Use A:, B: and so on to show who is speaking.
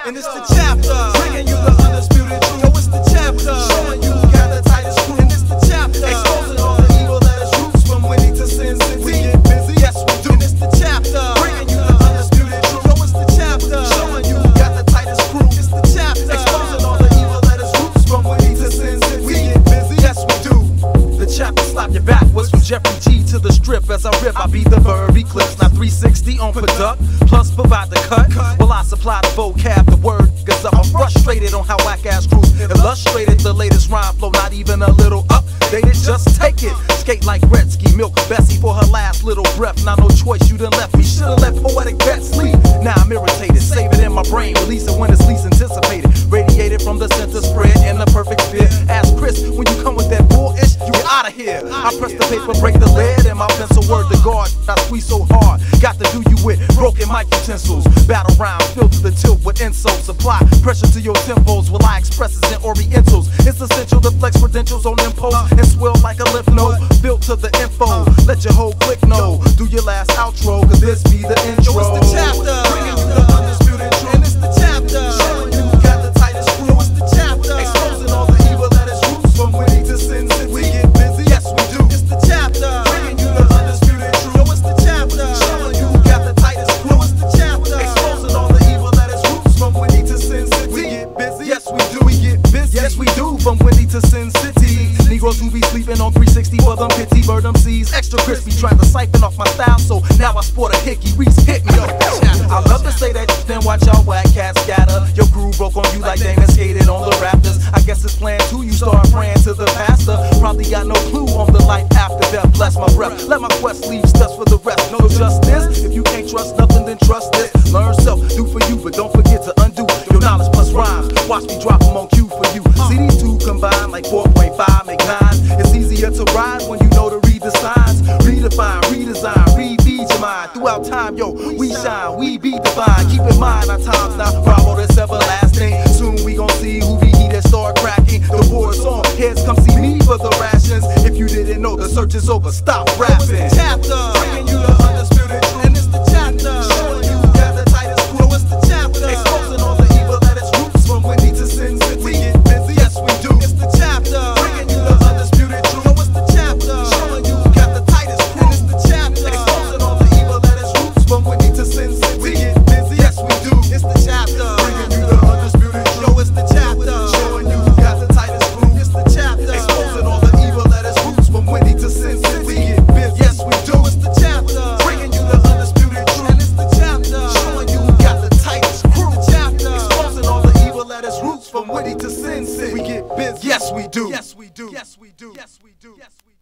A: And it's the chapter, bringing you the undisputed truth. Yo, it's the chapter, showing you got the tightest crew. And it's the chapter, exposing all the evil that is roots from Winnie to Sin City. We get busy, yes we do. And it's the chapter, bringing you the undisputed truth. Yo, it's the chapter, showing you got the tightest crew. It's the chapter, exposing all the evil that is roots from Winnie to Sin City. We get busy, yes we do. The chapter slap your backwards from Jeffrey G to the strip. As I rip, I be the verb eclipse. Now 360 on product, plus provide the cut. Well, I supply the vocab, the word, cause I'm frustrated on how whack-ass crews illustrated the latest rhyme flow, not even a little updated, just take it. Skate like Gretzky, milk Bessie for her last little breath. Now no choice, you done left me, should've let poetic bet sleep. Now I'm irritated, save it in my brain, release it when it's least anticipated. Radiated from the center, spread in the perfect sphere. Ask Chris, when you come with that bullish, you get out of here. I press the paper, break the lead, and my pencil word to guard. I squeeze so hard, got to do you with broken mic utensils. Battle rhyme, filled to the tilt with insults. Apply pressure to your tempos while I express it in orientals. It's essential to flex credentials on impulse and swell like a lymph node. Built to the info, let your whole click know. Do your last outro, cause this be the intro. Yo, it's the chapter, bringing you the undisputed truth. And it's the chapter, showing you got the tightest crew. It's the chapter, exposing all the evil that is roots from Winnie to Sin City. We get busy, yes we do. It's the chapter, bringing you the undisputed truth. Yo, it's the chapter, showing you got the tightest crew. It's the chapter, exposing all the evil that is roots from Winnie to Sin City. We get busy, yes we do. We get busy, yes we do. From Winnie to Sin City. Negroes who be sleeping on 360 for them pity bird MCs. Extra crispy, trying to siphon off my style, so now I sport a hickey. Reese hit me up. I love to say that, then watch y'all whack cats scatter. Your crew broke on you like Damon skated on the Raptors. I guess it's planned too, you start praying to the pastor. Probably got no clue on the life after death. Bless my breath, let my quest leave steps for the rest. No justice, if you can't trust nothing, then trust this. Learn self, do for you, but don't forget to undo your knowledge plus rhymes. Watch me drop them on cue for you. See these two combined like 4.5 make 9. It's easier to ride when you know to read the signs. Redefine, redesign, refeed your mind. Throughout time, yo, we shine, we be divine. Keep in mind our times now, Bravo this everlasting. Soon we gon' see who be he that start cracking. The war's on, heads come see me for the rations. If you didn't know, the search is over, stop rapping. It's the chapter, bringing you the undisputed truth. And it's the chapter, showing you got the tightest crew. It's the chapter, exposing all the evil that is roots from Winnie to Sin City. We get busy, yes we do. It's the chapter, bringing you the undisputed truth. Yo, it's the chapter, showing you got the tightest crew. And it's the chapter, exposing all the evil that is roots from Winnie to Sin City. We get busy, yes we do. It's the chapter, bringing you the undisputed truth. Yo, it's the chapter, showing you got the tightest crew. It's the chapter, exposing all the evil that is roots from Winnie to Sin City. We get busy, yes we do. It's the chapter, bringing you the undisputed truth. And it's the chapter, showing you got the tightest crew. The chapter, exposing all the evil that is roots from Winnie to Sin City. We get busy, yes we do. Yes we do. Yes we do. Yes we do. Yes we do.